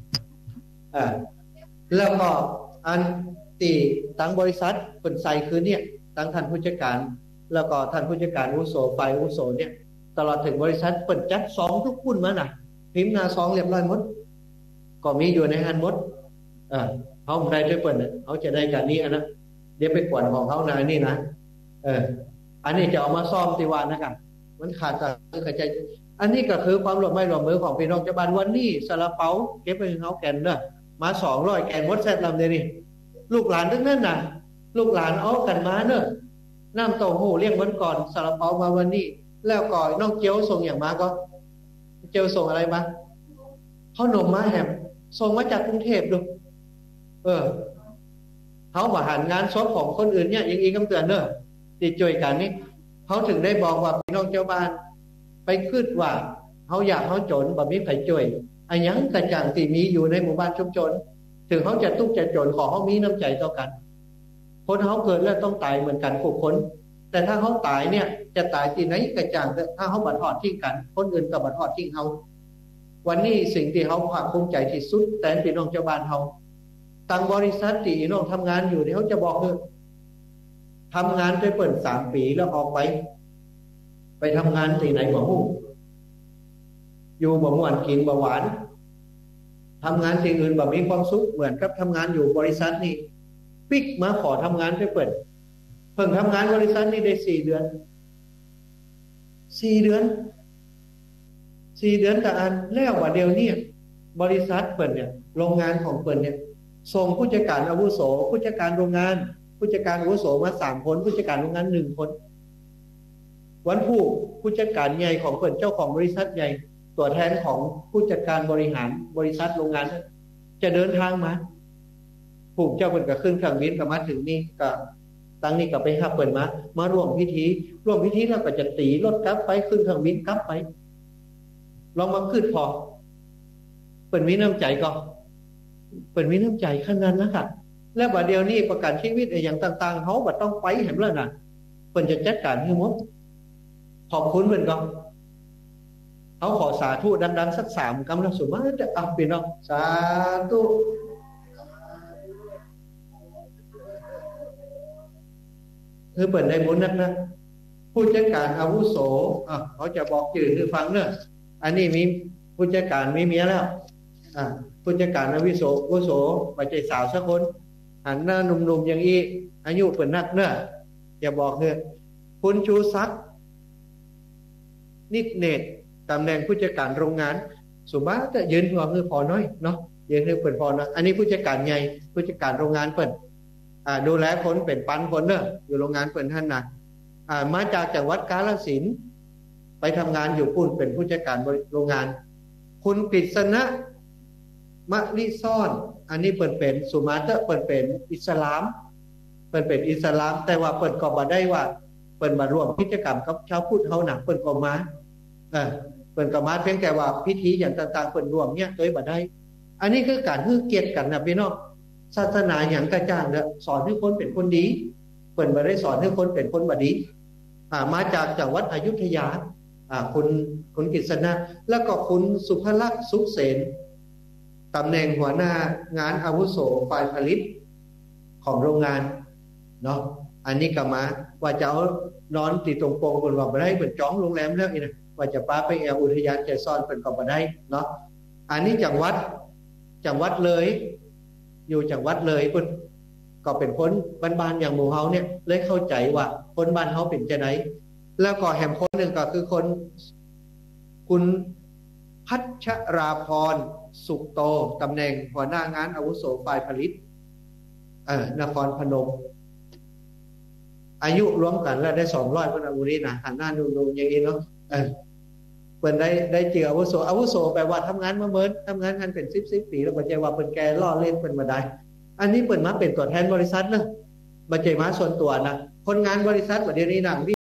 C: แล้วก็อันตีตั้งบริษัทเป็นใส่คืนเนี่ยตั้งท่านผู้จัดการแล้วก็ท่านผู้จัดการอุโสฝ่ายอุโสเนี่ยตลอดถึงบริษัทเปิดจัดซองทุกหุ้นมาน่ะพิมพ์หน้าซองเรียบร้อยหมดก็มีอยู่ในหันหมดเขาไม่ได้ด้วยเปิดเขาจะได้การนี้อันนั้นเดี๋ยวไปกวนของเขานะนี่นะอันนี้จะเอามาซ่อมติวานะครับมันขาดการกระจายอันนี้ก็คือความร่วมมือของพี่น้องชาวบ้านวันนี้ซาลาเปาเก็บไปเขาแกนเนอะมา200 แกนมดแซ่บลำเดียวนี่ลูกหลานทั้งนั้นน่ะลูกหลานเอากันมาเนอะน้ำเต้าหู้เลี้ยงวันก่อนซาลาเปามาวันนี้แล้วก่อนน้องเจียวส่งอย่างมาก็เจียวส่งอะไรมาข้าวนมมาแหมส่งมาจากกรุงเทพดูเขาบริหารงานศพของคนอื่นเนี่ยอย่างอีกคำเตือนเนอะติดจ่วยกันนี่เขาถึงได้บอกว่าพี่น้องเจ้าบ้านไปคิดว่าเขาอยากเขาจนแบบนี้ไผจ่วยอันยังกระจ่างที่มีอยู่ในหมู่บ้านชุมชนถึงเขาจะทุกข์จะจนขอเขามีน้ำใจต่อกันคนเขาเกิดแล้วต้องตายเหมือนกันทุกคนแต่ถ้าเขาตายเนี่ยจะตายที่ไหนกระจ่างถ้าเขาบัดทอดทิ้งกันคนอื่นก็บัดทอดทิ้งเขาวันนี้สิ่งที่เขาภาคภูมิใจที่สุดแต่พี่น้องเจ้าบ้านเขาตั้งบริษัทที่น้องทำงานอยู่ที่เขาจะบอกคือทำงานไปเปิด3 ปีแล้วออกไปทำงานที่ไหนบ่ฮู้อยู่บ่ม่วนกินบ่หวานทำงานที่อื่นบ่มีความสุขเหมือนกับทำงานอยู่บริษัทนี้ปิกมาขอทำงานไปเปิดเพิ่งทำงานบริษัทนี้ได้4 เดือนแต่อันแล้วว่าเดียวนี้บริษัทเปิดเนี่ยโรงงานของเปิดเนี่ยส่งผู้จัดการอาวุโสผู้จัดการโรงงานผู้จัดการอาวุโสมา3 คนผู้จัดการโรงงาน1 คนวันผู้จัดการใหญ่ของเปิดเจ้าของบริษัทใหญ่ตัวแทนของผู้จัดการบริหารบริษัทโรงงานจะเดินทางมาผู้เจ้าเปิดก็ขึ้นเครื่องบินก็มาถึงนี่ก็ตั้งนี่ก็ไปหาเปิดมาร่วมพิธีแล้วก็จะตีรถกลับไปขึ้นเครื่องบินกลับไปลองมาขึ้นพอเปิดมีน้ำใจก็เปิดมีน้ำใจขนาดนั้นค่ะและบัดเดียวนี้ประกันชีวิตอย่างต่างๆเขาบัดต้องไปเห็นแล้วน่ะเปิดจะจัดการให้หมดขอบคุณเพิ่นก็เขาขอสาธุดังๆสัก3 คำแล้วสุมาจะเอาพี่น้องสาธุคือเปิดได้บุญนักนะผู้จัดการอาวุโสเขาจะบอกชื่อให้ฟังเนอะอันนี้มีผู้จัดการมีเมียแล้วผู้จัดการอาวุโสปัจจัยสาวสักคนหันหน้าหนุ่มๆอย่างอีอายุเปิดนักเนอะอย่าบอกเลยคุณชูศักดิ์นิดเนตตำแหน่งผู้จัดการโรงงานสุมาจะยืนหัวคือพอน้อยเนาะยืนคือเปิดพอนะอันนี้ผู้จัดการใหญ่ผู้จัดการโรงงานเปิดดูแลคนเป็นปันคนเนอะอยู่โรงงานเปิดท่านนะมาจากจังหวัดกาฬสินธุ์ไปทำงานอยู่ปุ่นเป็นผู้จัดการโรงงานคุณกฤษณะมะลิซ่อนอันนี้เปิดเป็นสุมาเตอร์เปิดเป็นอิสลามเปิดเป็นอิสลามแต่ว่าเปิดก็บ่ได้ว่าเปิดมาร่วมกิจกรรมกับชาวพุทธเฮาหนักเปิดก็มาเปิดก็มาเพียงแต่ว่าพิธีอย่างต่างๆเปิดรวมเนี่ยโดยบ่ได้อันนี้คือการฮือเกียรติกันนะพี่น้องศาสนาอย่างกระจ่างเนี่ยสอนให้คนเป็นคนดีเปิดบ่ได้สอนให้คนเป็นคนบ่ดีมาจากจังหวัดอยุธยาคุณกฤษณะแล้วก็คุณสุภลักษณ์สุขเสนตำแหน่งหัวหน้างานอาวุโสฝ่ายผลิตของโรงงานเนาะอันนี้ก็มาว่าจะเอานอนติดตรงโปงคนว่าบ่ได้เปิดจ้องโรงแรมแล้วนี่นะว่าจะป้าไปแอวอุทยานใจซ่อนเป็นก็บ่ได้เนาะอันนี้จังหวัดเลยอยู่จังหวัดเลยเพิ่นก็เป็นคนบ้านๆอย่างหมู่เฮาเนี่ยเลยเข้าใจว่าคนบ้านเฮาเป็นจังได๋แล้วก็แหมคนนึงก็คือคนคุณพัชราพรสุขโตตำแหน่งหัวหน้างานอาวุโสฝ่ายผลิตนครพนมอายุรวมกันแล้วได้200เพิ่นอาวุธนี่นะหันหน้าดูๆอย่างนี้เนาะเพิ่นได้เจออาวุโสแปลว่าทำงานมาเมินทำงานกันเป็น10ปีแล้วบ่ใช่ว่าเพิ่นแก่ล้อเล่นเพิ่นบ่ได้อันนี้เพิ่นมาเป็นตัวแทนบริษัทนะบ่ใช่มาส่วนตัวนะคนงานบริษัทบัดเดี๋ยวนี้นะ